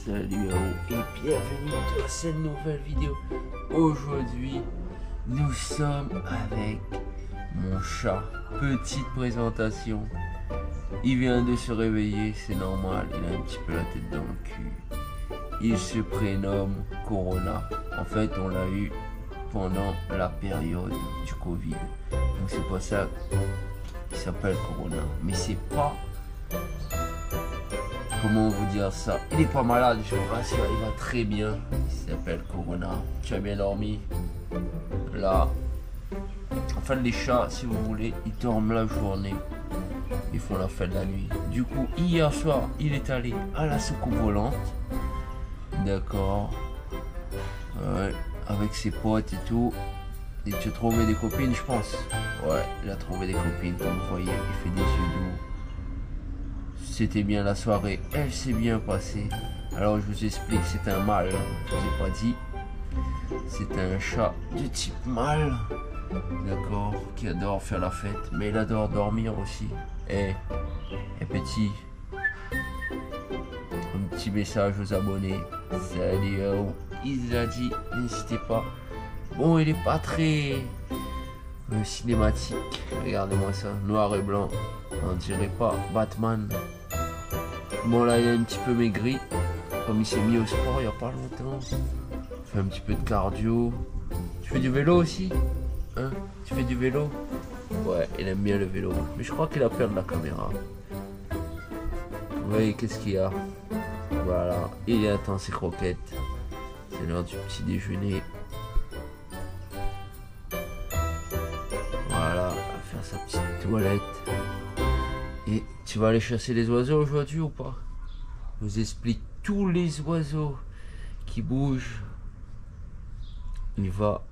Salut à vous et bienvenue dans cette nouvelle vidéo. Aujourd'hui, nous sommes avec mon chat. Petite présentation. Il vient de se réveiller, c'est normal, il a un petit peu la tête dans le cul. Il se prénomme Corona. En fait, on l'a eu pendant la période du Covid. Donc c'est pour ça qu'il s'appelle Corona. Mais c'est pas... Comment vous dire ça? Il est pas malade, je vous rassure, il va très bien. Il s'appelle Corona. Tu as bien dormi? Là. Enfin, les chats, si vous voulez, ils dorment la journée. Ils font la fête la nuit. Du coup, hier soir, il est allé à la soucoupe volante. D'accord. Ouais, avec ses potes et tout. Et tu as trouvé des copines, je pense. Ouais, il a trouvé des copines, comme vous voyez, il fait des yeux doux. C'était bien la soirée, elle s'est bien passée. Alors je vous explique, c'est un mâle, je vous ai pas dit. C'est un chat de type mâle, d'accord, qui adore faire la fête, mais il adore dormir aussi. Et petit, un petit message aux abonnés. Salut, il a dit, n'hésitez pas. Bon, il est pas très cinématique. Regardez-moi ça, noir et blanc. On dirait pas Batman. Bon, là il est un petit peu maigri, comme il s'est mis au sport il y a pas longtemps. Il fait un petit peu de cardio. Tu fais du vélo aussi? Hein? Tu fais du vélo? Ouais, il aime bien le vélo, mais je crois qu'il a peur de la caméra. Vous voyez, qu'est-ce qu'il y a? Voilà, il attend ses croquettes. C'est l'heure du petit déjeuner. Voilà, à faire sa petite toilette. Et tu vas aller chasser les oiseaux aujourd'hui ou pas? Je vous explique tous les oiseaux qui bougent. Il va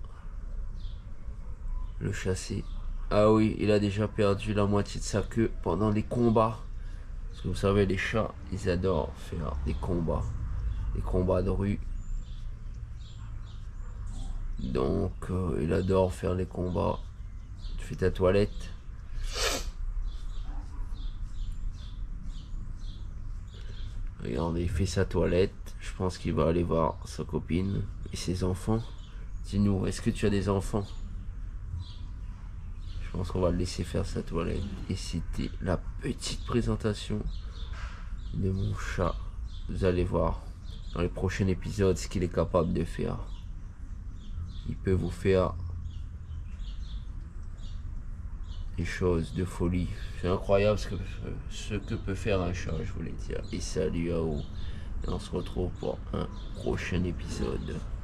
le chasser. Ah oui, il a déjà perdu la moitié de sa queue pendant les combats. Parce que vous savez, les chats, ils adorent faire des combats. Des combats de rue. Donc, il adore faire les combats. Tu fais ta toilette. Regardez, il fait sa toilette. Je pense qu'il va aller voir sa copine et ses enfants. Dis-nous, est-ce que tu as des enfants? Je pense qu'on va le laisser faire sa toilette. Et c'était la petite présentation de mon chat. Vous allez voir dans les prochains épisodes ce qu'il est capable de faire. Il peut vous faire des choses de folie. C'est incroyable ce que peut faire un chat, je voulais dire. Et salut à vous. Et on se retrouve pour un prochain épisode.